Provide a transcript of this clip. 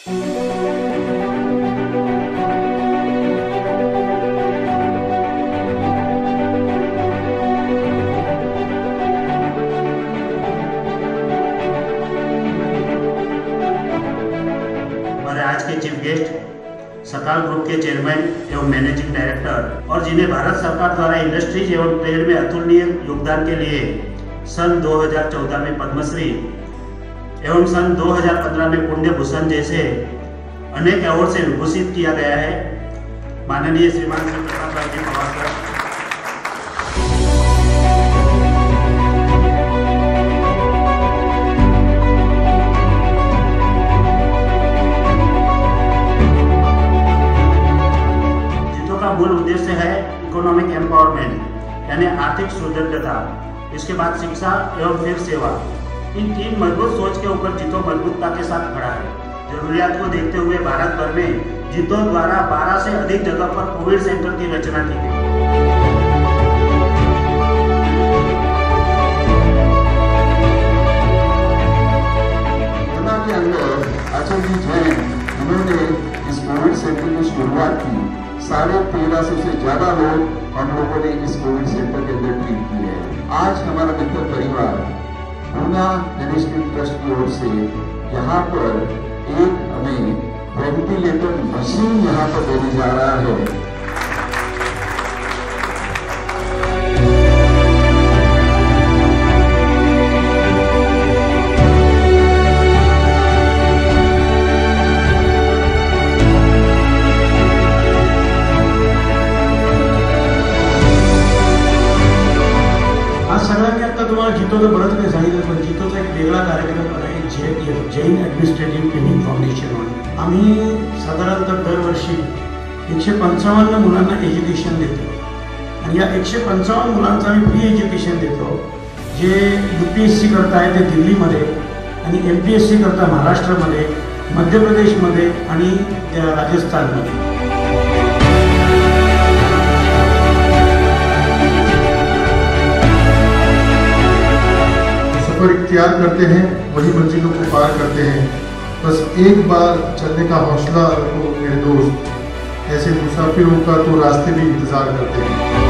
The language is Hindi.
आज के चीफ गेस्ट सकाल ग्रुप के चेयरमैन एवं मैनेजिंग डायरेक्टर और जिन्हें भारत सरकार द्वारा इंडस्ट्रीज एवं ट्रेड में अतुलनीय योगदान के लिए सन 2014 में पद्मश्री एवं सन 2015 में पुण्य भूषण जैसे अनेक अवार्ड से विभूषित किया गया है, माननीय श्रीमान श्री प्रताप भाई जी पवार। मूल उद्देश्य है इकोनॉमिक एम्पावरमेंट यानी आर्थिक सुदृढ़ता, इसके बाद शिक्षा एवं फिर सेवा। इन तीन मजबूत सोच के ऊपर जीतो मजबूतता के साथ खड़ा है। जरूरियात को देखते हुए भारत भर में जीतो द्वारा 12 से अधिक जगह पर कोविड सेंटर की रचना की गई। के अंदर अचल जी जैन उन्होंने इस कोविड सेंटर की शुरुआत की। 1350 से ज्यादा लोग हम लोगों ने इस कोविड सेंटर के अंदर ट्रीट किए हैं। आज हमारा मित्र परिवार पूना मैनेजमेंट ट्रस्ट की ओर से यहाँ पर एक हमें वेंटिलेटर मशीन यहाँ पर देने जा रहा है। सगळ्यांनी आता तुम्हाला जितोचं बरंच काही सांगितलं, पण जितोचा एक वेगळा कार्यक्रम आहे जैन ॲडमिनिस्ट्रेटिव्ह ट्रेनिंग फाउंडेशन म्हणून। आम्ही साधारणतः दरवर्षी 155 मुलांना एज्युकेशन देतो आणि या 155 मुलांचं आम्ही फ्री एज्युकेशन देतो। जे UPSC करता आहे ते दिल्लीमध्ये आणि MPSC करता महाराष्ट्रामध्ये, मध्य प्रदेशमध्ये आणि राजस्थानमध्ये। इख्तियार करते हैं वही मंजिलों को पार करते हैं। बस एक बार चलने का हौसला रखो मेरे दोस्त, ऐसे मुसाफिरों का तो रास्ते भी इंतजार करते हैं।